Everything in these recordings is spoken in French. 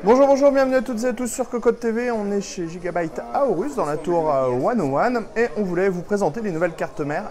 Bonjour, bonjour, bienvenue à toutes et à tous sur Cocotte TV. On est chez Gigabyte Aorus dans la tour 101 et on voulait vous présenter les nouvelles cartes mères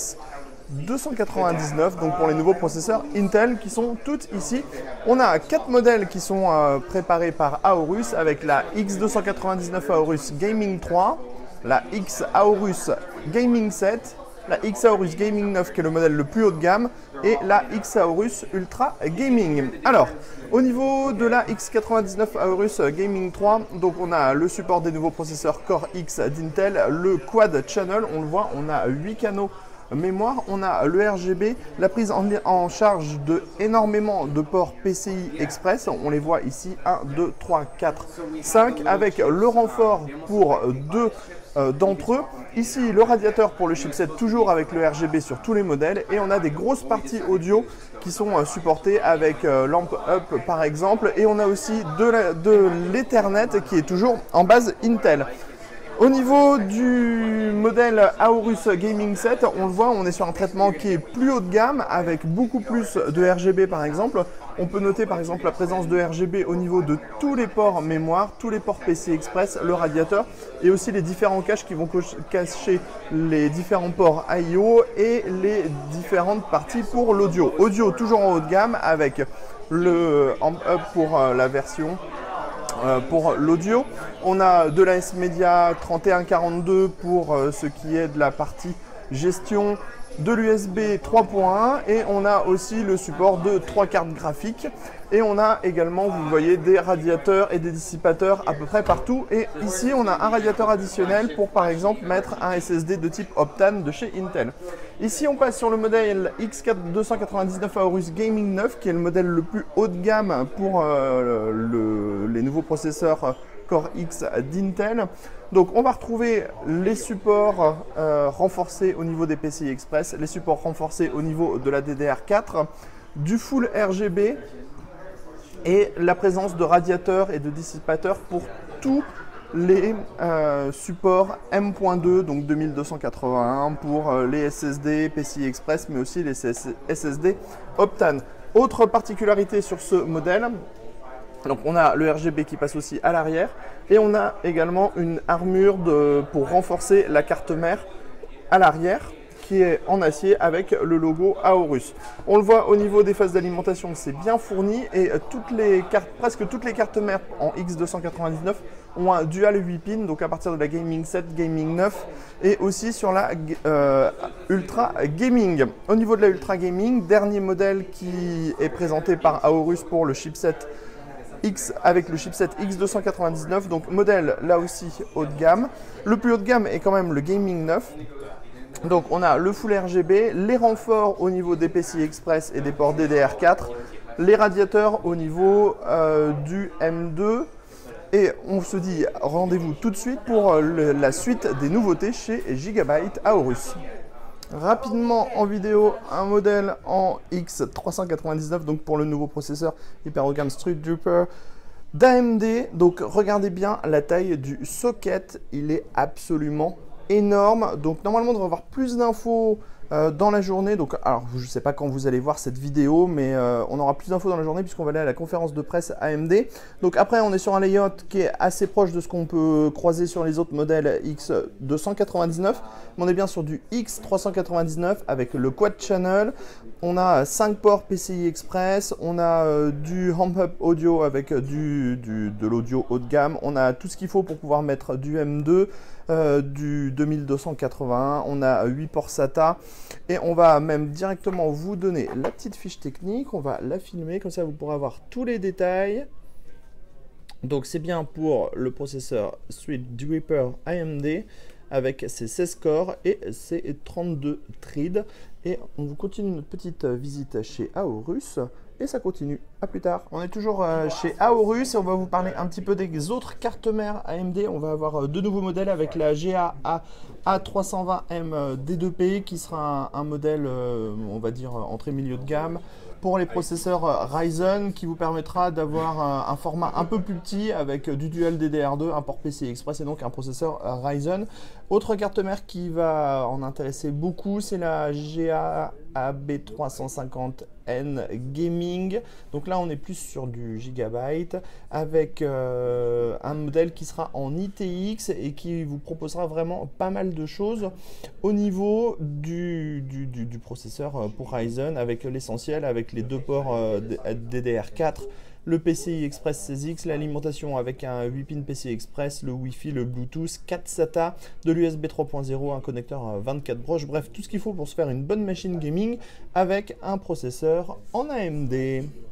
X299, donc pour les nouveaux processeurs Intel qui sont toutes ici. On a 4 modèles qui sont préparés par Aorus avec la X299 Aorus Gaming 3, la X Aorus Gaming 7, la X Aorus Gaming 9 qui est le modèle le plus haut de gamme et la X Aorus Ultra Gaming. Alors, au niveau de la X99 Aorus Gaming 3, donc on a le support des nouveaux processeurs Core X d'Intel, le Quad Channel, on le voit, on a 8 canaux mémoire, on a le RGB, la prise en charge de énormément de ports PCI Express, on les voit ici, 1, 2, 3, 4, 5, avec le renfort pour deux d'entre eux. Ici, le radiateur pour le chipset, toujours avec le RGB sur tous les modèles, et on a des grosses parties audio qui sont supportées avec Lamp Up par exemple, et on a aussi de l'Ethernet qui est toujours en base Intel. Au niveau du modèle Aorus Gaming 7, on le voit, on est sur un traitement qui est plus haut de gamme avec beaucoup plus de RGB par exemple. On peut noter par exemple la présence de RGB au niveau de tous les ports mémoire, tous les ports PCI Express, le radiateur et aussi les différents caches qui vont cacher les différents ports I/O et les différentes parties pour l'audio. Audio toujours en haut de gamme avec le Amp Up pour la version pour l'audio. On a de la S-Media 3142 pour ce qui est de la partie gestion, de l'USB 3.1 et on a aussi le support de 3 cartes graphiques et on a également, vous voyez, des radiateurs et des dissipateurs à peu près partout. Et ici on a un radiateur additionnel pour par exemple mettre un SSD de type Optane de chez Intel. Ici on passe sur le modèle X299 Aorus Gaming 9 qui est le modèle le plus haut de gamme pour les nouveaux processeurs Core X d'Intel. Donc on va retrouver les supports renforcés au niveau des PCI Express, les supports renforcés au niveau de la DDR4, du full RGB et la présence de radiateurs et de dissipateurs pour tous les supports M.2, donc 2281 pour les SSD PCI Express, mais aussi les SSD Optane. Autre particularité sur ce modèle, donc on a le RGB qui passe aussi à l'arrière et on a également une armure pour renforcer la carte mère à l'arrière qui est en acier avec le logo Aorus. On le voit au niveau des phases d'alimentation, c'est bien fourni et presque toutes les cartes mères en X299 ont un dual 8 pins, donc à partir de la Gaming 7, Gaming 9 et aussi sur la Ultra Gaming. Au niveau de la Ultra Gaming, dernier modèle qui est présenté par Aorus pour le chipset X avec le chipset X299, donc modèle là aussi haut de gamme. Le plus haut de gamme est quand même le Gaming 9. Donc on a le full RGB, les renforts au niveau des PCI Express et des ports DDR4, les radiateurs au niveau du M2 et on se dit rendez-vous tout de suite pour la suite des nouveautés chez Gigabyte Aorus. Rapidement en vidéo, un modèle en X399, donc pour le nouveau processeur hyper haut de gamme Threadripper d'AMD. Donc regardez bien la taille du socket, il est absolument énorme. Donc normalement on devrait avoir plus d'infos dans la journée. Donc alors je ne sais pas quand vous allez voir cette vidéo, mais on aura plus d'infos dans la journée puisqu'on va aller à la conférence de presse AMD. Donc après on est sur un layout qui est assez proche de ce qu'on peut croiser sur les autres modèles X299. Mais on est bien sur du X399 avec le Quad Channel. On a 5 ports PCI Express, on a du Amp Up Audio avec de l'audio haut de gamme. On a tout ce qu'il faut pour pouvoir mettre du M2, du 2281, on a 8 ports SATA et on va même directement vous donner la petite fiche technique, on va la filmer, comme ça vous pourrez avoir tous les détails. Donc c'est bien pour le processeur Threadripper AMD avec ses 16 cores et ses 32 threads. Et on vous continue notre petite visite chez Aorus. Et ça continue, à plus tard. On est toujours chez Aorus et on va vous parler un petit peu des autres cartes mères AMD. On va avoir deux nouveaux modèles avec la GA A320M D2P qui sera un modèle, on va dire, entrée milieu de gamme. pour les processeurs Ryzen qui vous permettra d'avoir un format un peu plus petit avec du dual DDR2, un port PCI Express et donc un processeur Ryzen. Autre carte mère qui va en intéresser beaucoup, c'est la GA AB350N Gaming. Donc là, on est plus sur du Gigabyte avec un modèle qui sera en ITX et qui vous proposera vraiment pas mal de choses au niveau du processeur pour Ryzen, avec l'essentiel, avec les deux ports DDR4, le PCI Express 16X, l'alimentation avec un 8 pin PCI Express, le Wi-Fi, le Bluetooth, 4 SATA, de l'USB 3.0, un connecteur 24 broches, bref, tout ce qu'il faut pour se faire une bonne machine gaming avec un processeur en AMD.